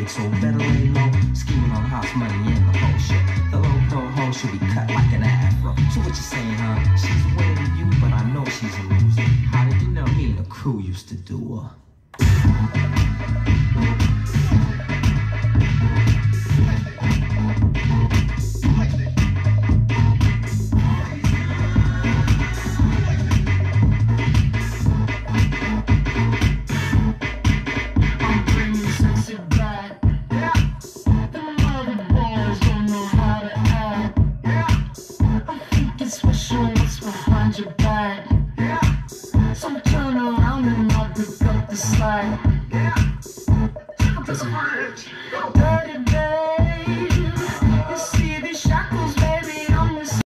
so better lay low. Scheming on house money and the whole shit. The low pro hoe should be cut like an afro. So what you saying, huh? She's winning you, but I know she's a loser. How did you know? Me and the crew used to do her. So turn around and I'll pick up the slack. Doesn't hurt.